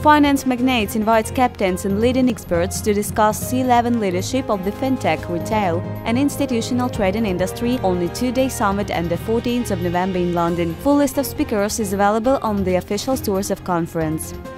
Finance Magnates invites captains and leading experts to discuss C-level leadership of the fintech, retail and institutional trading industry on the two-day summit on the 14th of November in London. Full list of speakers is available on the official stores of conference.